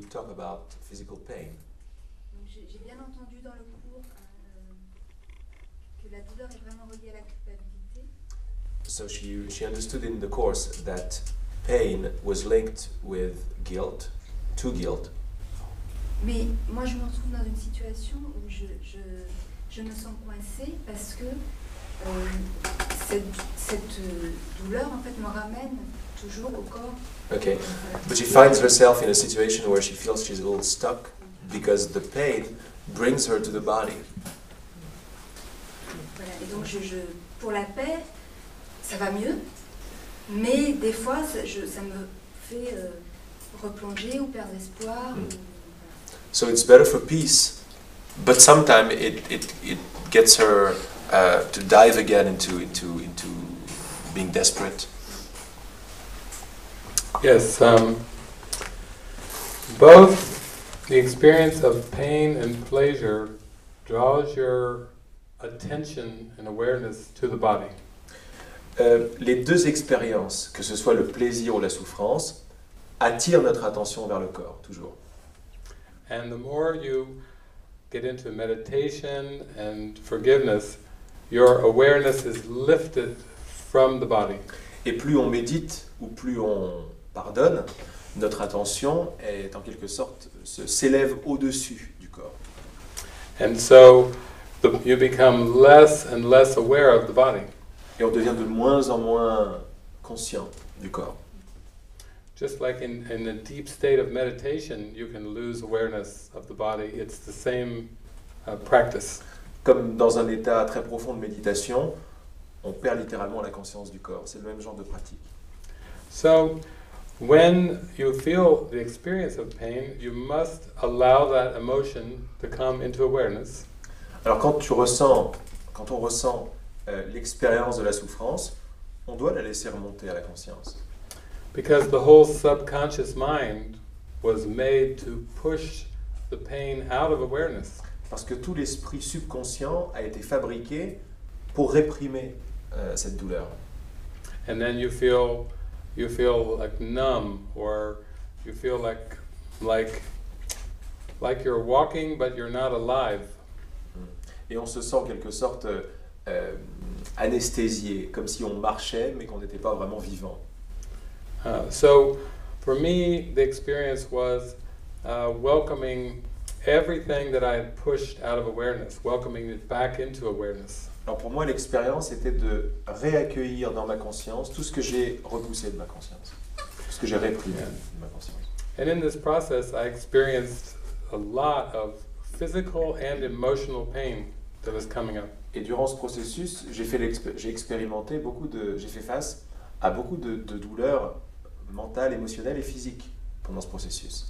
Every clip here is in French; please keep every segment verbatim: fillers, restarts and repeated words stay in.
talk about physical pain. J'ai j'ai bien entendu dans le cours euh, que la douleur est vraiment reliée à la culpabilité. So she, she understood in the course that pain was linked with guilt, to guilt. Mais moi, je me retrouve dans une situation où je, je, je me sens coincée parce que euh, cette, cette douleur, en fait, me ramène toujours au corps. Okay, but she finds herself in a situation where she feels she's a little stuck because the pain brings her to the body. Voilà, et donc je, je, pour la paix, ça va mieux, mais des fois, ça, je, ça me fait euh, replonger ou perdre espoir. Mm. Ou, voilà. So it's better for peace, but sometimes it, it, it gets her uh, to dive again into, into, into being desperate. Yes, um, both the experience of pain and pleasure draws your attention and awareness to the body. Euh, les deux expériences, que ce soit le plaisir ou la souffrance, attirent notre attention vers le corps, toujours. And the more you get into meditation and forgiveness, your awareness is lifted from the body. Et plus on médite ou plus on pardonne, notre attention est en quelque sorte se s'élève au-dessus du corps. And so the, you become less and less aware of the body. Et on devient de moins en moins conscient du corps. Just like in, in a deep state of meditation, you can lose awareness of the body. It's the same uh, practice. Comme dans un état très profond de méditation, on perd littéralement la conscience du corps. C'est le même genre de pratique. So, when you feel the experience of pain, you must allow that emotion to come into awareness. Alors quand tu ressens, quand on ressent euh, l'expérience de la souffrance, on doit la laisser remonter à la conscience. Because the whole subconscious mind was made to push the pain out of awareness. Parce que tout l'esprit subconscient a été fabriqué pour réprimer euh, cette douleur. And then you feel, you feel like numb, or you feel like, like, like you're walking but you're not alive. Et on se sent en quelque sorte euh, anesthésié, comme si on marchait mais qu'on n'était pas vraiment vivant. Uh, so, for me, the experience was uh, welcoming everything that I had pushed out of awareness, welcoming it back into awareness. Alors pour moi, l'expérience était de réaccueillir dans ma conscience tout ce que j'ai repoussé de ma conscience, tout ce que j'ai réprimé Yeah. de ma conscience. And in this process, I experienced a lot of physical and emotional pain that was coming up. Et durant ce processus, j'ai fait l'expé- j'ai expérimenté beaucoup de, j'ai fait face à beaucoup de, de douleurs mentales, émotionnelles et physiques pendant ce processus.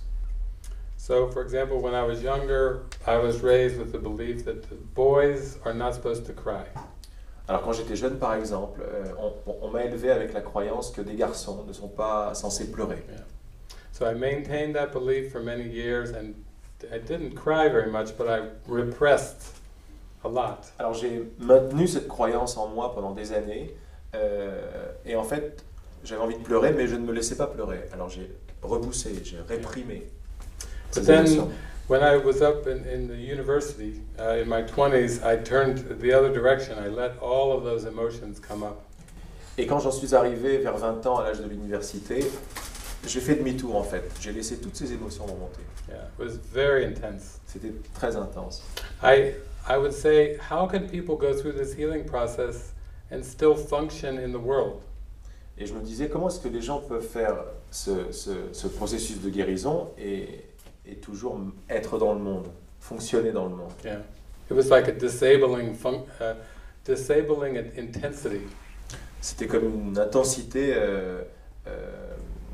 So, for example, when I was younger, I was raised with the belief that the boys are not supposed to cry. Alors quand j'étais jeune, par exemple, euh, on, on- on m'a élevé avec la croyance que des garçons ne sont pas censés pleurer. Yeah. So I maintained that belief for many years, and I didn't cry very much, but I repressed a lot. Alors j'ai maintenu cette croyance en moi pendant des années, euh, et en fait, j'avais envie de pleurer, mais je ne me laissais pas pleurer. Alors j'ai repoussé, j'ai réprimé But ces then, émotions. when I was up in, in the university, uh, in my twenties, I turned the other direction. I let all of those emotions come up. Et quand j'en suis arrivé vers vingt ans à l'âge de l'université, j'ai fait demi-tour en fait. J'ai laissé toutes ces émotions remonter. Yeah, it was very intense. C'était très intense. I, I would say, how can people go through this healing process and still function in the world? Et je me disais, comment est-ce que les gens peuvent faire ce, ce, ce processus de guérison et, et toujours être dans le monde, fonctionner dans le monde. Yeah, it was like a disabling, fun- uh, disabling in- intensity. C'était comme une intensité euh, euh,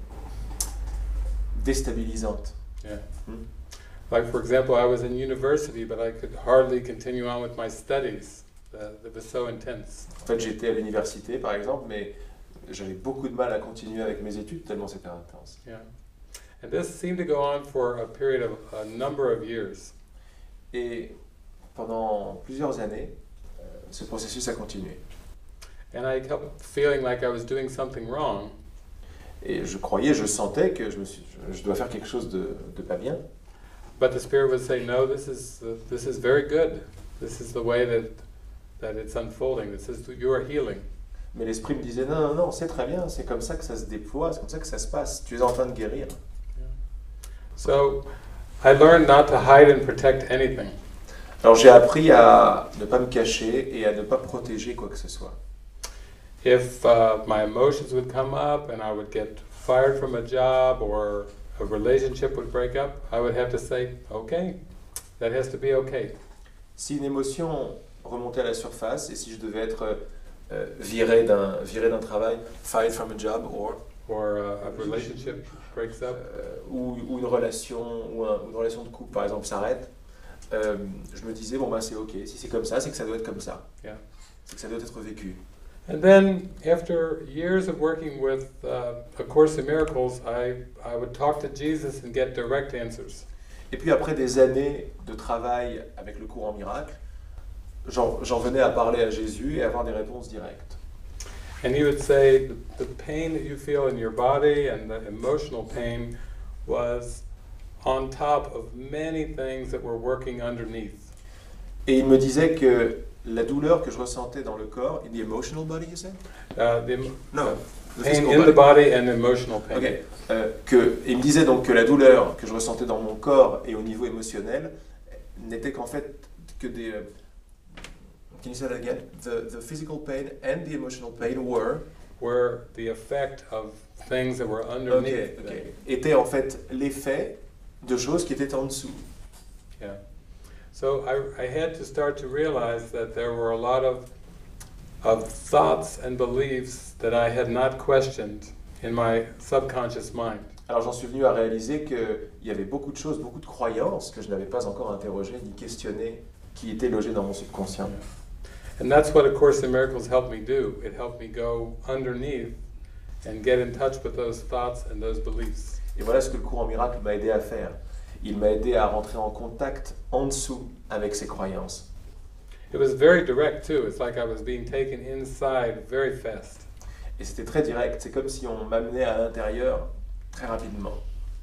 déstabilisante. Yeah. Hmm. Like, for example, I was in university, but I could hardly continue on with my studies. Uh, it was so intense. En fait, j'étais à l'université, par exemple, mais j'avais beaucoup de mal à continuer avec mes études tellement c'était intense. Yeah. And this seemed to go on for a period of a number of years. Et pendant plusieurs années, euh, ce processus a continué. And I kept feeling like I was doing something wrong. Et je croyais, je sentais que je, me suis, je, je dois faire quelque chose de, de pas bien. But the Spirit would say, no, this is uh, this is very good. This is the way that that it's unfolding. This is your healing. Mais l'esprit me disait, non, non, non, c'est très bien, c'est comme ça que ça se déploie, c'est comme ça que ça se passe, tu es en train de guérir. So I learned not to hide and protect anything. Alors j'ai appris à ne pas me cacher et à ne pas protéger quoi que ce soit. If uh, my emotions would come up and I would get fired from a job or a relationship would break up, I would have to say, okay, that has to be okay. Si une émotion remontait à la surface et si je devais être euh, viré d'un viré d'un travail, fired from a job, or Or uh, a relationship breaks up, euh, ou, ou une relation ou, un, ou une relation de couple par exemple s'arrête, euh, je me disais bon bah c'est ok. Si c'est comme ça, c'est que ça doit être comme ça. Yeah. C'est que ça doit être vécu. And then, after years of working with uh, A Course in Miracles, I, I would talk to Jesus and get direct answers. Et puis après des années de travail avec le cours en miracle, j'en, j'en venais à parler à Jésus et avoir des réponses directes. And he would say, the, the pain that you feel in your body and the emotional pain was on top of many things that were working underneath. Et il me disait que la douleur que je ressentais dans le corps, in the emotional body, you said? Uh, the, No. The pain physical in body. the body and emotional pain. Ok. Euh, que, il me disait donc que la douleur que je ressentais dans mon corps et au niveau émotionnel n'était qu'en fait que des... euh, Can you say that again? The, the physical pain and the emotional pain were... Were the effect of things that were underneath. Ok, ok. Étaient en fait l'effet de choses qui étaient en dessous. Yeah. So I, I had to start to realize that there were a lot of, of thoughts and beliefs that I had not questioned in my subconscious mind. Alors j'en suis venu à réaliser qu'il y avait beaucoup de choses, beaucoup de croyances que je n'avais pas encore interrogées ni questionnées, qui étaient logées dans mon subconscient. And that's what A Course in Miracles helped me do. It helped me go underneath and get in touch with those thoughts and those beliefs. Et voilà ce que le cours en miracle m'a aidé à faire. Il m'a aidé à rentrer en contact en dessous avec ces croyances. It was very direct too. It's like I was being taken inside very fast. Et c'était très direct. C'est comme si on m'amenait à l'intérieur très rapidement.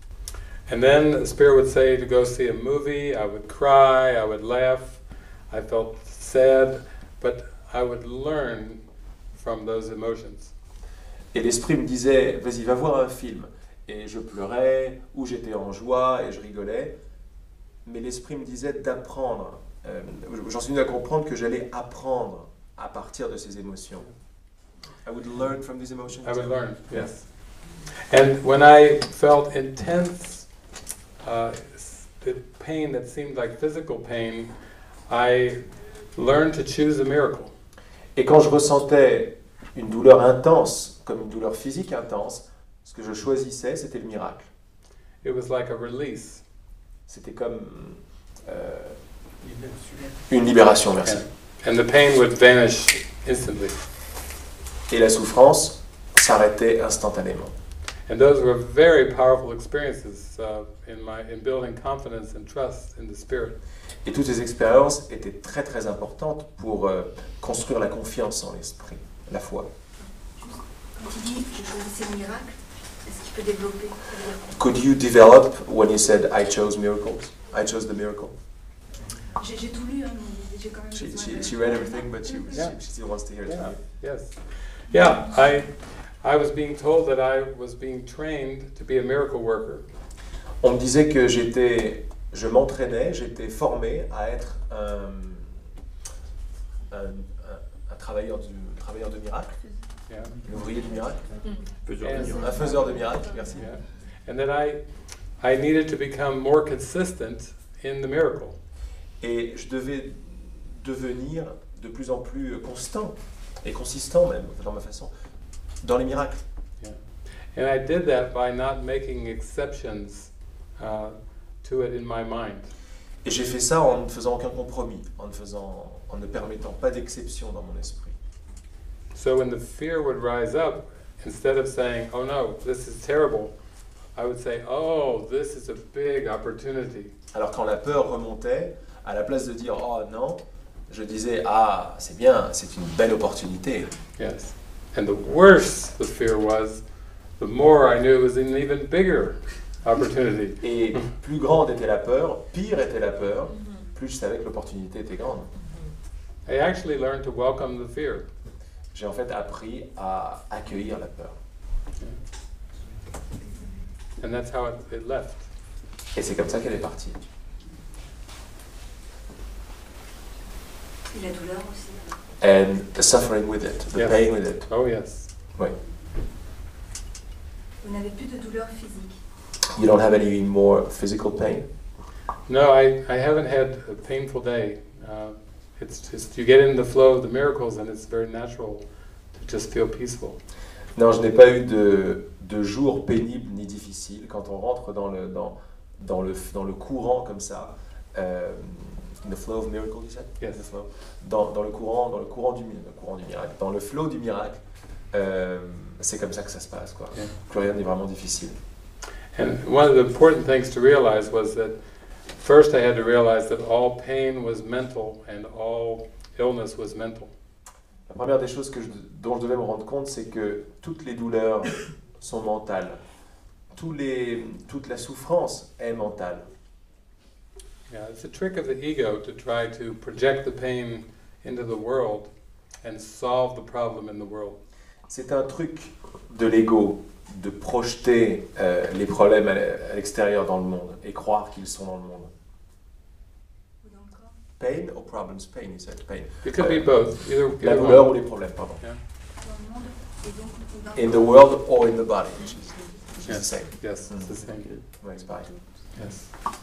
And then the Spirit would say to go see a movie. I would cry. I would laugh. I felt sad, but I would learn from those emotions. Et l'esprit me disait, vas-y, va voir un film. Et je pleurais, ou j'étais en joie et je rigolais. Mais l'esprit me disait d'apprendre. Euh, j'en suis venu à comprendre que j'allais apprendre à partir de ces émotions. I would learn from these emotions. I would learn, yes. And when I felt intense uh, the pain that seemed like physical pain, I learned to choose a miracle. Et quand je ressentais une douleur intense, comme une douleur physique intense, ce que je choisissais, c'était le miracle. It was like a release. C'était comme euh, une libération, merci. And the pain would vanish instantly. Et la souffrance s'arrêtait instantanément. And those were very powerful experiences uh, in my in building confidence and trust in the Spirit. Et toutes ces expériences étaient très très importantes pour euh, construire la confiance en l'esprit, la foi. Quand tu dis je choisissais le miracle, est-ce qu'il peut développer? Could you develop when you said I chose miracles? I chose the miracle. J'ai, j'ai tout lu, hein, mais j'ai quand même She, besoin she, de- she read everything, but she, Yeah. she, she still wants to hear it Yeah. from you. Yes. Yeah. I I was being told that I was being trained to be a miracle worker. On me disait que j'étais, je m'entraînais, j'étais formé à être un, un, un, un travailleur, du, travailleur de miracle, Yeah. un ouvrier du miracle, Faiseur de Yes. miracle. un faiseur de miracle, merci. Yeah. And that I I needed to become more consistent in the miracle. Et je devais devenir de plus en plus constant, et consistant même, dans ma façon, dans les miracles. And I did that by not making exceptions uh, to it in my mind. Et j'ai fait ça en ne faisant aucun compromis, en ne, faisant, en ne permettant pas d'exception dans mon esprit. So when the fear would rise up, instead of saying, "Oh no, this is terrible," I would say, "Oh, this is a big opportunity." Alors quand la peur remontait, à la place de dire « Oh non », je disais « Ah, c'est bien, c'est une belle opportunité ». Yes. And the worse the fear was, the more I knew it was an even bigger opportunity. Et plus grande était la peur, pire était la peur, plus je savais que l'opportunité était grande. I actually learned to welcome the fear. J'ai en fait appris à accueillir la peur. And that's how it, it left. Et c'est comme ça qu'elle est partie. Et la douleur aussi. And the suffering with it, the Yes. pain with it. Oh yes. Oui. Vous n'avez plus de douleur physique. You don't have any more physical pain? No, I, I haven't had a painful day. Uh, it's just, you get in the flow of the miracles and it's very natural to just feel peaceful. Non, je n'ai pas eu de, de jours pénibles ni difficiles. Quand on rentre dans le, dans, dans le, dans le courant comme ça, euh, in the flow of miracle, you said? Yes. The flow. Dans, dans le courant, dans le courant du, le courant du miracle, dans le flow du miracle, euh, c'est comme ça que ça se passe, quoi. Yeah. Plus rien n'est vraiment difficile. And one of the important things to realize was that first I had to realize that all pain was mental and all illness was mental. La première des choses que je, dont je devais me rendre compte, c'est que toutes les douleurs sont mentales. Tous les, toute la souffrance est mentale. Yeah, it's a trick of the ego to try to project the pain into the world and solve the problem in the world. C'est un truc de l'ego de projeter euh, les problèmes à l'extérieur dans le monde et croire qu'ils sont dans le monde. Ou dans le corps. Pain or problems? Pain, you said. Pain. It could be Euh, both. Either, La either douleur ou one. les problèmes, pardon. Yeah. Dans le monde et donc ou dans le In the corps. world or in the body, which is, which is the Yes. same. Yes, it's the same. Ouais, c'est pareil. Yes.